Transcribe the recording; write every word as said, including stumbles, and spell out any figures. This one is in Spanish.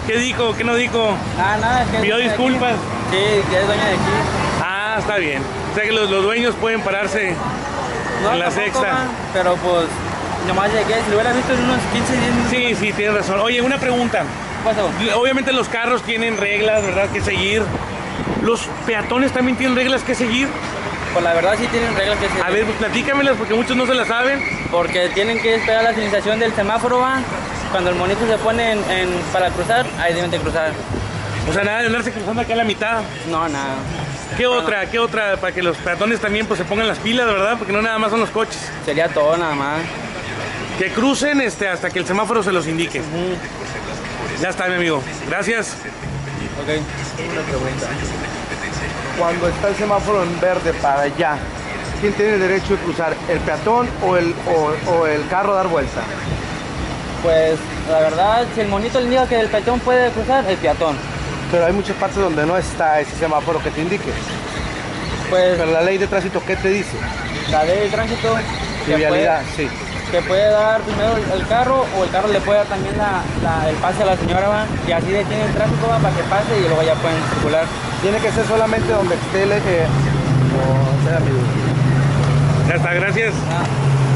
¿Qué dijo? ¿Qué no dijo? Ah, nada, que ¿Pidió disculpas? Sí, que es dueña de aquí. Ah, está bien. O sea que los, los dueños pueden pararse No, en la tampoco, sexta. va, pero pues, nomás llegué, si lo hubiera visto en unos quince, diez minutos. Sí, sí, tienes razón. Oye, una pregunta. ¿Qué pasó? Obviamente los carros tienen reglas, ¿verdad?, que seguir. ¿Los peatones también tienen reglas que seguir? Pues la verdad sí tienen reglas que seguir. A ver, pues platícamelas porque muchos no se las saben. Porque tienen que esperar la señalización del semáforo, va. Cuando el monito se pone en, en- para cruzar, ahí deben de cruzar. O sea, nada de andarse cruzando acá a la mitad. No, nada. ¿Qué otra? ¿Qué otra? Para que los peatones también pues se pongan las pilas, ¿verdad? Porque no nada más son los coches. Sería todo nada más. Que crucen este, hasta que el semáforo se los indique. Ujú. Ya está, mi amigo. Gracias. Ok. Una pregunta. Cuando está el semáforo en verde para allá, ¿quién tiene el derecho de cruzar? ¿El peatón o el, o, o el carro a dar vuelta? Pues la verdad, si el monito le indica que el peatón puede cruzar, el peatón. Pero hay muchas partes donde no está ese semáforo que te indique. Pues Pero la ley de tránsito, ¿qué te dice? la ley de tránsito De vialidad, sí. que puede dar primero el, el carro o el carro le puede dar también la, la- el pase a la señora, va, y así detiene el tráfico, va, para que pase y luego ya pueden circular. Tiene que ser solamente donde esté el eje. Oh, esa era mi duda. Ya está, gracias. Ah.